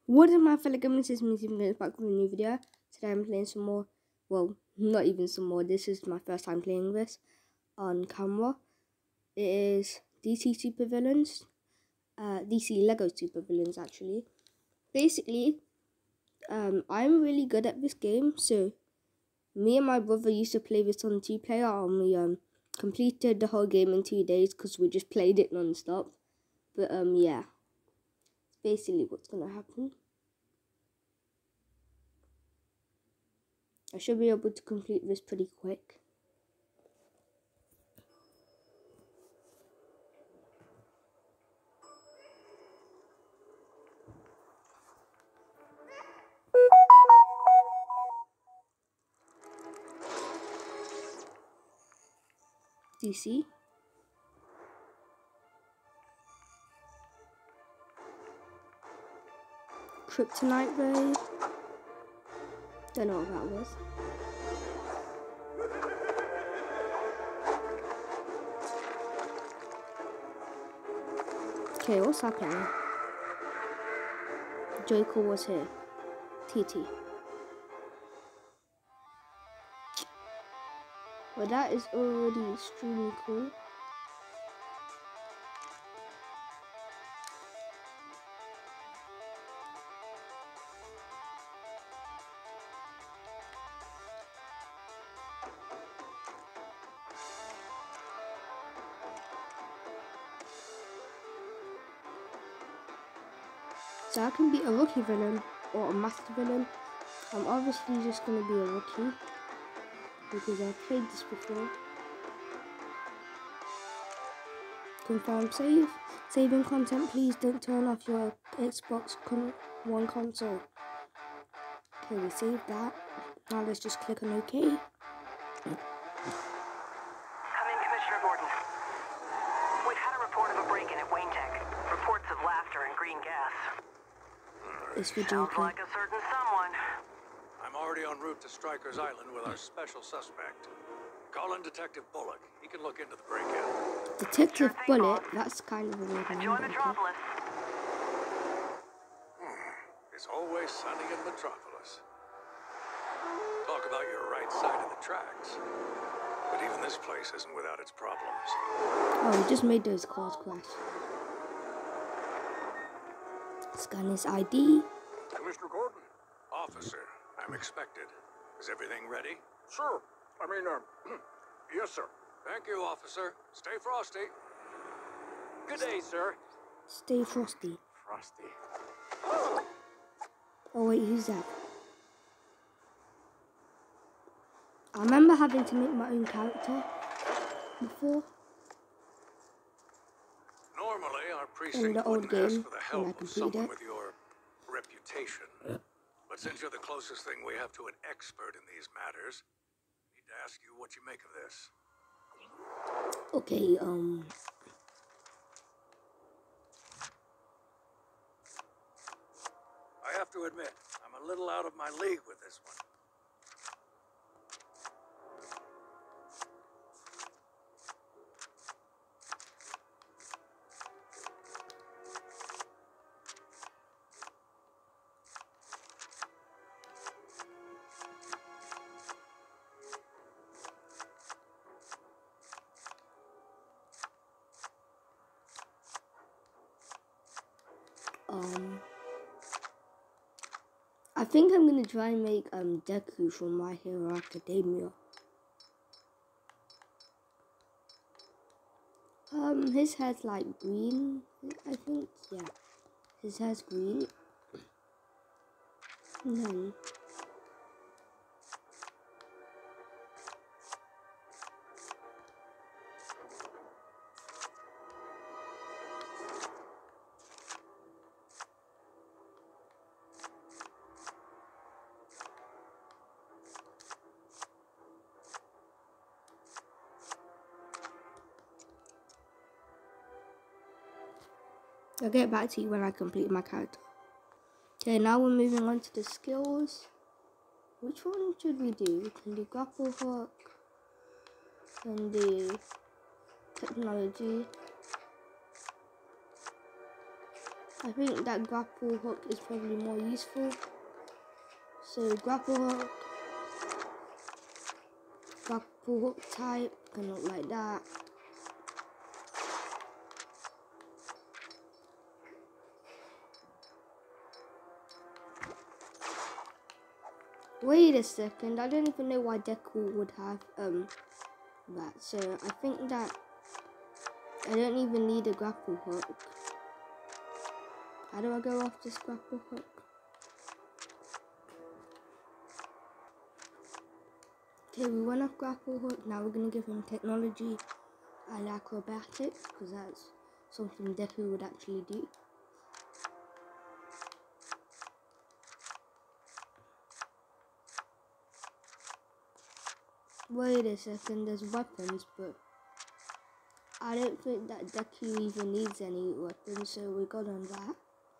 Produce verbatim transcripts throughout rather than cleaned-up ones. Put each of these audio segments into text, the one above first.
What is my fellow gamers? It's me, Stephen, back with a new video. Today I'm playing some more. Well, not even some more. This is my first time playing this on camera. It is D C Supervillains. Uh, D C Lego Supervillains, actually. Basically, um, I'm really good at this game. So, me and my brother used to play this on two-player, and we um completed the whole game in two days because we just played it non-stop. But um, yeah. Basically what's gonna happen. I should be able to complete this pretty quick. D C. Kryptonite Ray. Don't know what that was. Okay, what's happening? Joker was here. T T. Well, that is already extremely cool. So I can be a rookie villain or a master villain. I'm obviously just going to be a rookie because I've played this before. Confirm save. Saving content, please don't turn off your Xbox con One console. Okay, we saved that. Now let's just click on OK. Come in, Commissioner Gordon. We've had a report of a break-in at Wayne Tech. Reports of laughter and green gas. It's for Sounds Joker. like a certain someone. I'm already en route to Stryker's Island with our special suspect. Call in Detective Bullock. He can look into the break-in. Detective Sure thing, Bullet? boss. That's kind of a weird name. Enjoy but okay. Metropolis. It's always sunny in Metropolis. Talk about your right side of the tracks. But even this place isn't without its problems. Oh, we just made those cars crash. Scan his I D. Commissioner Gordon? Officer, I'm expected. Is everything ready? Sure. I mean, uh, yes, sir. Thank you, officer. Stay frosty. Good day, sir. Stay frosty. Frosty. Oh wait, who's that? I remember having to make my own character before. Normally, our In precinct the old wouldn't ask game, for the when I help of completed someone it. with your reputation. But since you're the closest thing we have to an expert in these matters, I need to ask you what you make of this. Okay, um... I have to admit, I'm a little out of my league with this one. Um... I think I'm gonna try and make um Deku from My Hero Academia. Um, his hair's like green, I think. Yeah, his hair's green. And then I'll get back to you when I complete my character. Okay, now we're moving on to the skills. Which one should we do? We can do grapple hook, and do technology. I think that grapple hook is probably more useful. So grapple hook, grapple hook type, can look like that. Wait a second, I don't even know why deku would have um that. So I think that I don't even need a grapple hook. How do I go off this grapple hook? Okay, we went off grapple hook. Now we're gonna give him technology and acrobatics because that's something Deku would actually do. Wait a second, there's weapons, but I don't think that Deku even needs any weapons, so we got on that.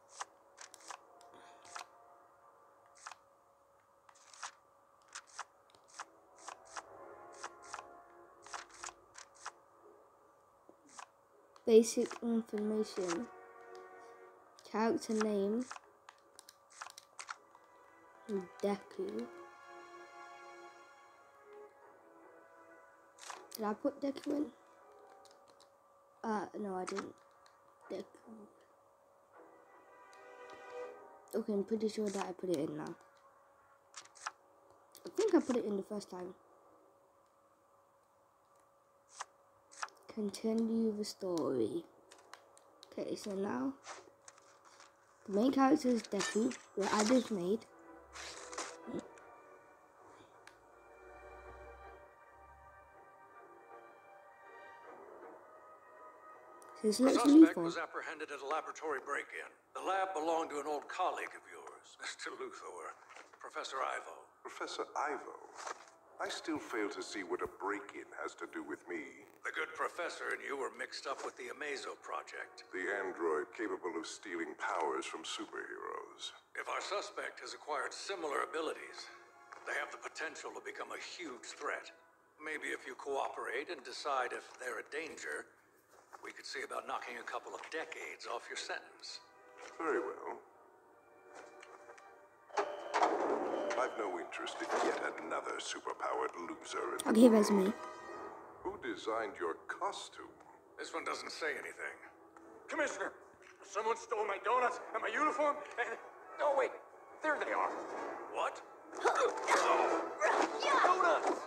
Basic information. Character name. Deku. Did I put Deku in? Uh, no I didn't. Deku. Okay, I'm pretty sure that I put it in now. I think I put it in the first time. Continue the story. Okay, so now the main character is Deku, who I just made. His The looks suspect lethal. was apprehended at a laboratory break-in. The lab belonged to an old colleague of yours, Mister Luthor, Professor Ivo. Professor Ivo? I still fail to see what a break-in has to do with me. The good professor and you were mixed up with the Amazo project. The android capable of stealing powers from superheroes. If our suspect has acquired similar abilities, they have the potential to become a huge threat. Maybe if you cooperate and decide if they're a danger, we could see about knocking a couple of decades off your sentence. Very well. I've no interest in yet another superpowered loser in the Okay, that's world. me. Who designed your costume? This one doesn't say anything. Commissioner, someone stole my donuts and my uniform, and... Oh, wait. There they are. What? Donuts!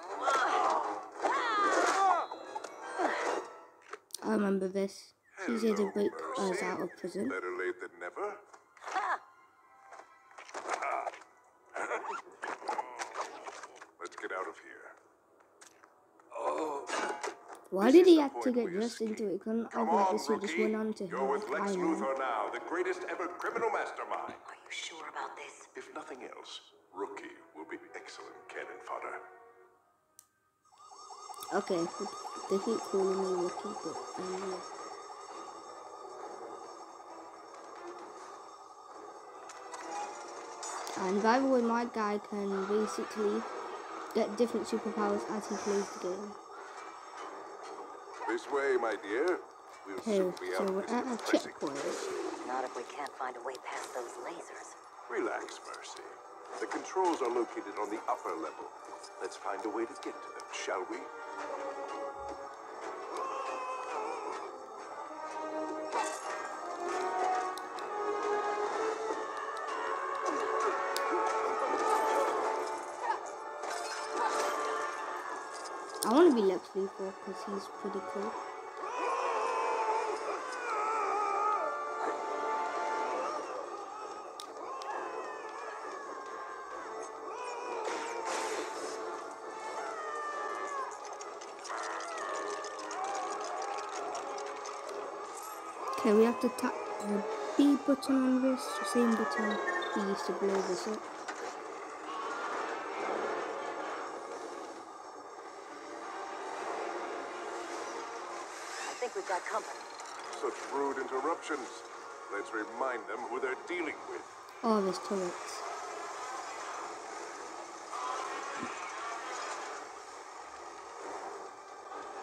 I remember this. He's here to break us Mercy. out of prison. Better late than never. Let's get out of here. Oh. Why This did is he the have to point get we dressed into escape. it? Couldn't Come other on, episode just rookie. went on to him You're with like Lex Iron Man? Luthor now, the greatest ever criminal mastermind. Are you sure about this? If nothing else, Rookie will be excellent cannon fodder. Okay, they keep calling me Rookie, but um, yeah. And by the way, my guy can basically get different superpowers as he plays the game. This way, my dear. We'll Okay, soon be so out we're of this at a depressing checkpoint. place. Not if we can't find a way past those lasers. Relax, Mercy. The controls are located on the upper level. Let's find a way to get to them, shall we? I want to be Lex Luthor because he's pretty cool. Okay, we have to tap the B button on this, the same button we used to blow this up. I think we've got company. Such rude interruptions. Let's remind them who they're dealing with. Oh, there's turrets.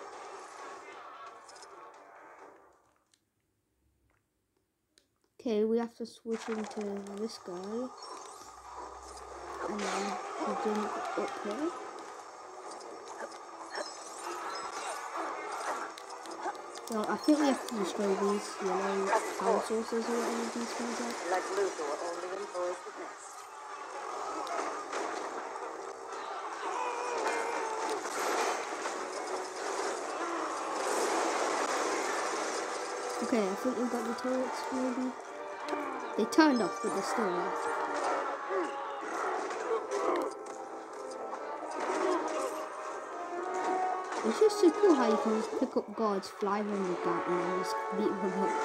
Okay, we have to switch into this guy. And then we jump up here. So I think we have to destroy these yellow power sources or whatever these things are. Like Luther only employs the best. Okay, I think we got the turrets maybe. They turned off, but they're still there. It's just so cool how you can just pick up guards, fly them with that, and then just beat them up.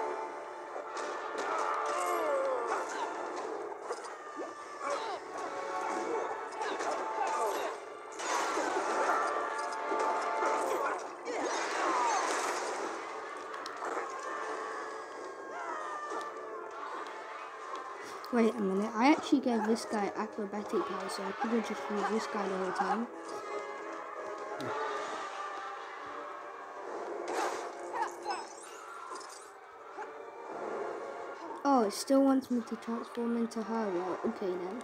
Wait a minute, I actually gave this guy acrobatic power, so I could have just used this guy the whole time. Oh, it still wants me to transform into her. Well, okay then.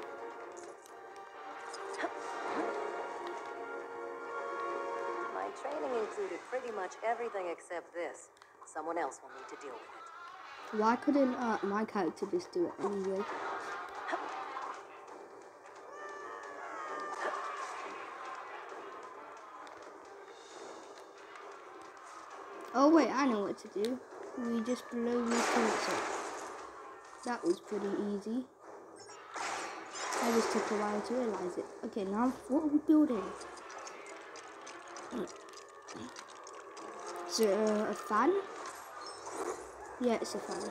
My training included pretty much everything except this. Someone else will need to deal with it. Why couldn't uh, my character just do it anyway? Oh wait, I know what to do. We just blow these turrets up. That was pretty easy. I just took a while to realise it. Okay, now what are we building? Is it a, a fan? Yeah, it's a fan.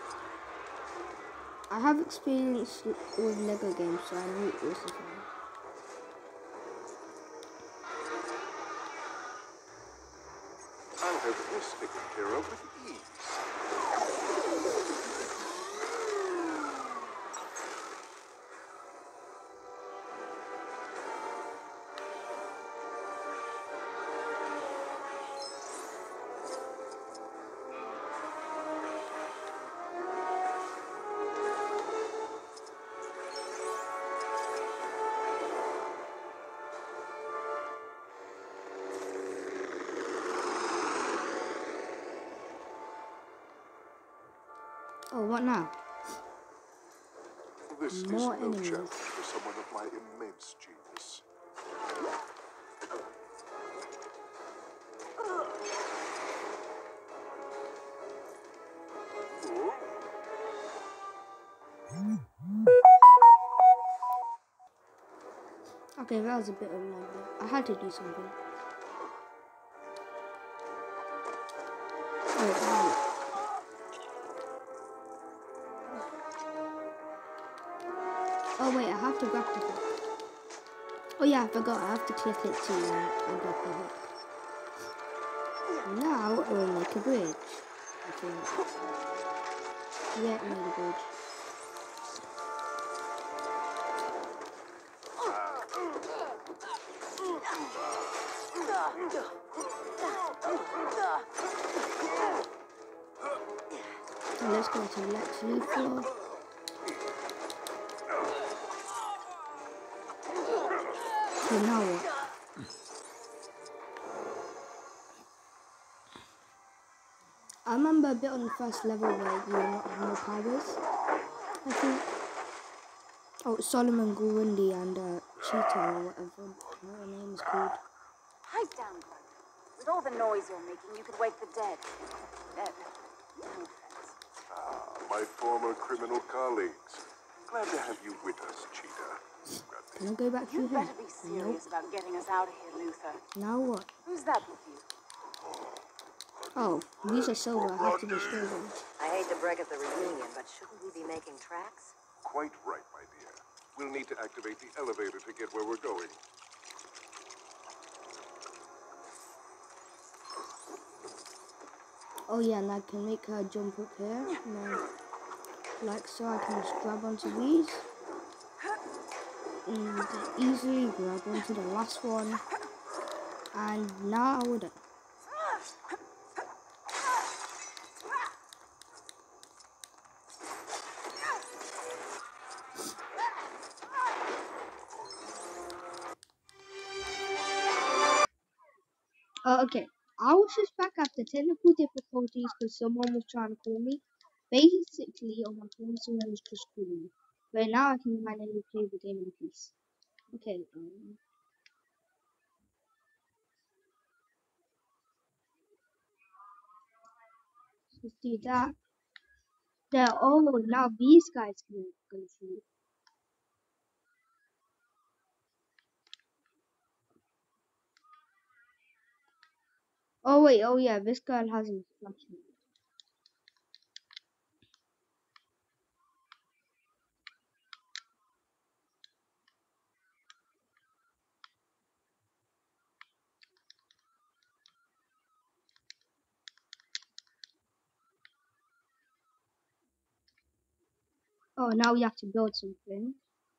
I have experience with Lego games, so I knew it was a fan. I'll have this taken care of with ease. Oh, what now? This More is no enemies. challenge for someone of my immense genius. Okay, that was a bit of lovely. I had to do something. Wait, wait. Oh wait, I have to grab the hook. Oh yeah, I forgot. I have to click it to uh, grab the hook. Now it will make a bridge. I think. Yeah, it made a bridge. So let's go to Lex Luthor. So now what? I remember a bit on the first level where you were not have no powers. I think. Oh, Solomon Grundy and uh, Cheetah or whatever her name is called. Pipe down, Glenn. With all the noise you're making, you could wake the dead. Uh, no offense. Ah, my former criminal colleagues. Glad to have you with us, Cheetah. Can I go back You through here? better be serious about getting us out of here, Luther. Now what? Who's that with you? Oh, these are silver. I have to destroy them. I hate to break up the reunion, but shouldn't we be making tracks? Quite right, my dear. We'll need to activate the elevator to get where we're going. Oh yeah, and I can make her jump up here. No. Like so, I can just grab onto these. And easily grab onto the last one. And now we're done. Uh, okay. I was just back after technical difficulties because someone was trying to call me. Basically, on my phone, someone was just calling me. But now I can finally play the game in peace. Okay, um, let's do that. There, oh, now these guys can go through. Oh wait, oh yeah, this girl hasn't flashed me. Oh, now we have to build something.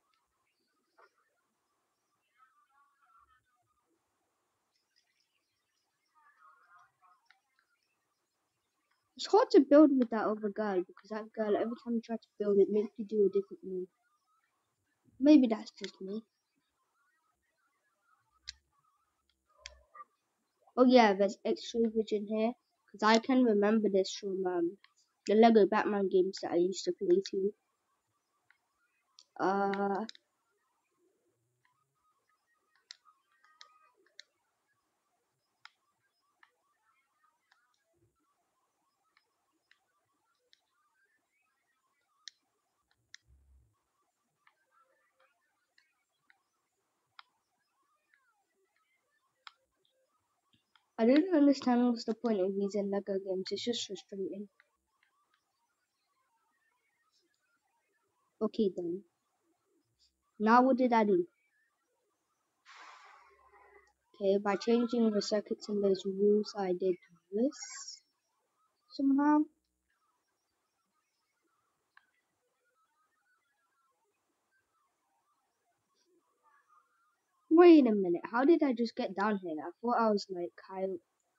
It's hard to build with that other girl because that girl, every time you try to build it, makes you do a different move. Maybe that's just me. Oh yeah, there's extra vision here because I can remember this from um, the Lego Batman games that I used to play too. Uh, I didn't understand what's the point of using Lego games. It's just frustrating. Okay then. Now what did I do? Okay, by changing the circuits and those rules, I did this somehow. Wait a minute, how did I just get down here? I thought I was like high,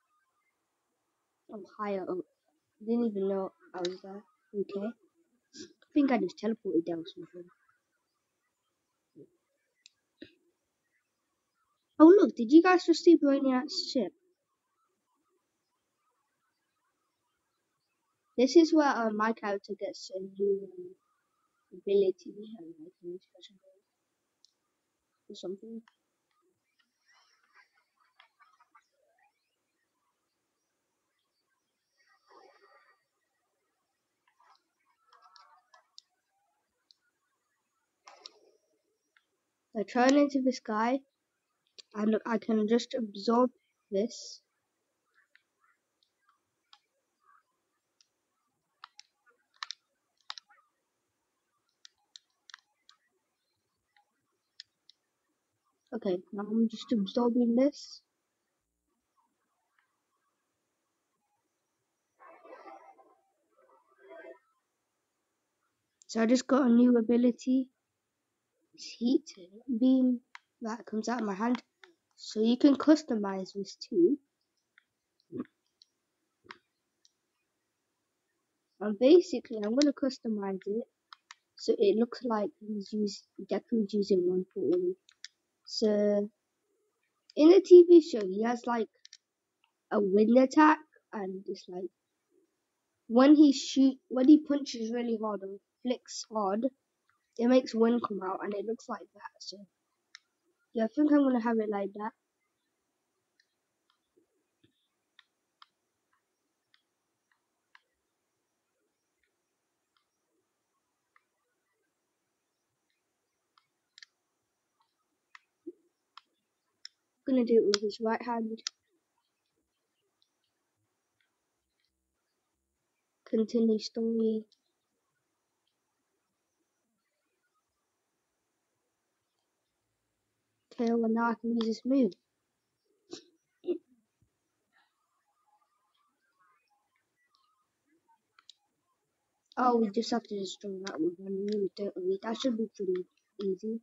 oh, higher up. Didn't even know I was there. Okay, I think I just teleported down something. Oh look, did you guys just see Brainiac's ship? This is where uh, my character gets a new um, ability and like a new special move or something. I turn into this guy and look, I can just absorb this. Okay, now I'm just absorbing this. So I just got a new ability. It's heat beam that comes out of my hand. So you can customize this too. And basically I'm gonna customize it so it looks like he's used Deku's using one for all. So in the T V show he has like a wind attack and it's like when he shoot when he punches really hard or flicks hard, it makes wind come out and it looks like that. So yeah, I think I'm gonna have it like that. I'm gonna do it with his right hand. Continue story. Okay, well now I can use this move. Oh, we just have to destroy that with one move, don't we? That should be pretty easy.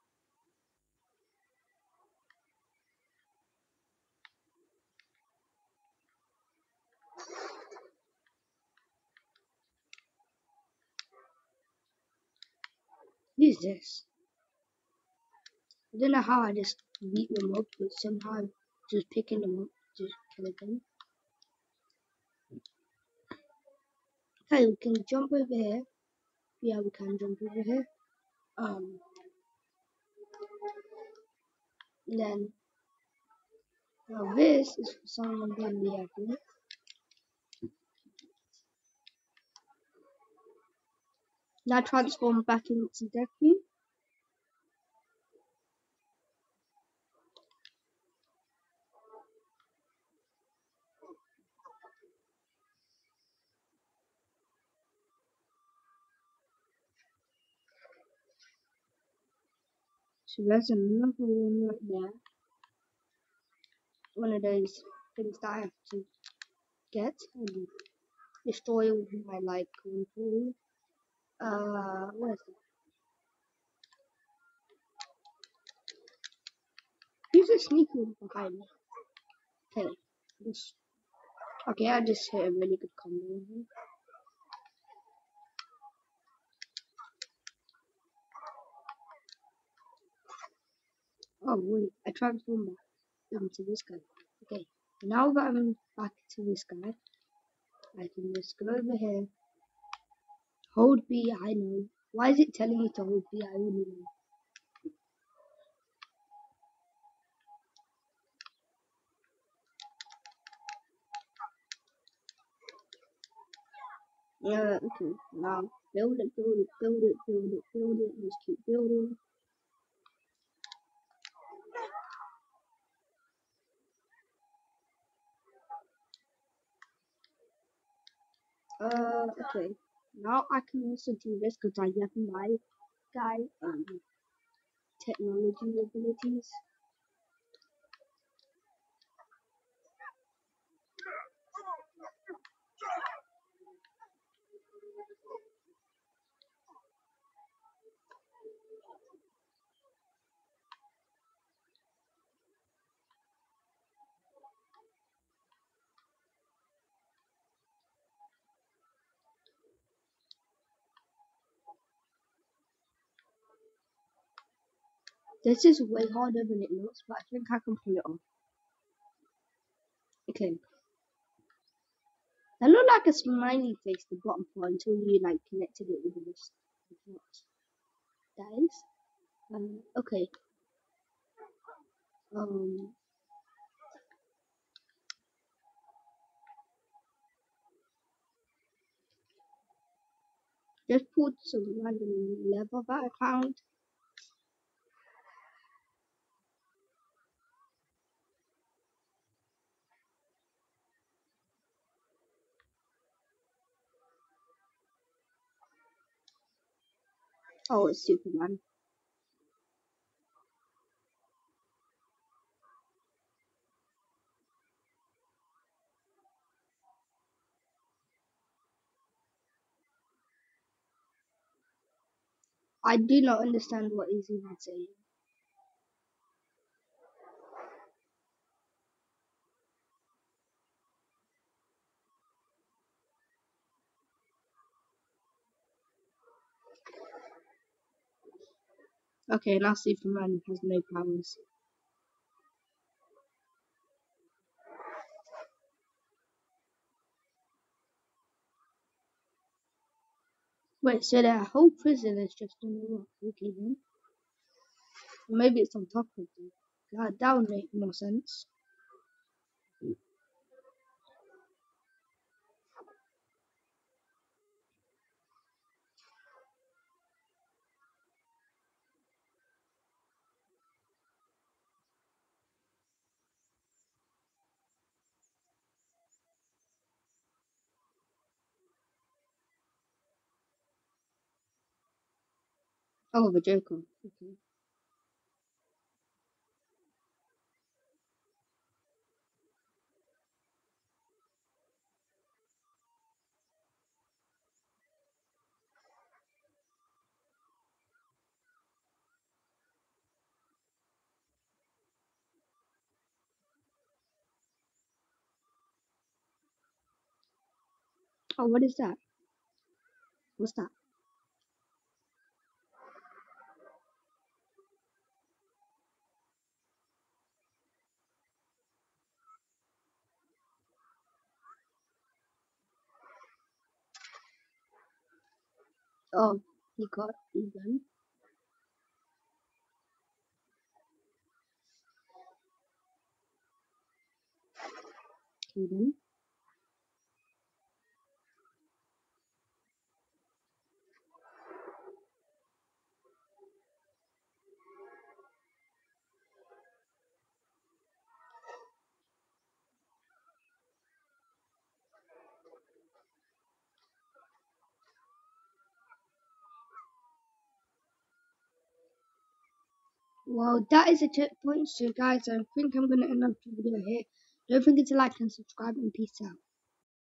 Who's this? I don't know how I just beat them up, but somehow just picking them up just kill them. Okay, we can jump over here. Yeah, we can jump over here. Um, and then now this is for someone in the airport. Now transform back into deku. So there's another one right there. One of those things that I have to get and destroy with my like control. Uh, where's that? Who's a sneaky one behind me? Okay, this. Okay, I just hit a really good combo here. Oh wait, I transformed back into this guy. Okay, now that I'm back to this guy, I can just go over here. Hold B, I know. Why is it telling me to hold B? I really know. Yeah, okay. Now build it, build it, build it, build it, build it. Let's keep building. Uh, okay. Now I can also do this because I have my guy um technology abilities. This is way harder than it looks, but I think I can pull it off. Okay. That looked like a smiley face, the bottom part, until you like connected it with the rest of what that is. Um, okay. Um, just put some random level that I found. Oh, it's Superman. I do not understand what he's even saying. Okay, now Superman has no powers. Wait, so their whole prison is just on the rock. Okay then. Maybe it's on top of it. God, that would make more sense. Oh, the Joker. Okay. Oh, what is that? What's that? Oh, he got even. Even. Well, that is a tip point. So, guys, I think I'm going to end up the video here. Don't forget to like and subscribe, and peace out.